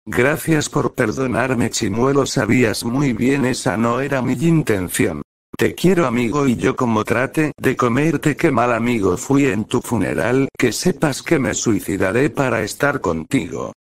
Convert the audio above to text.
Gracias por perdonarme, Chimuelo, sabías muy bien esa no era mi intención. Te quiero, amigo, y yo como trate de comerte, qué mal amigo fui en tu funeral, que sepas que me suicidaré para estar contigo.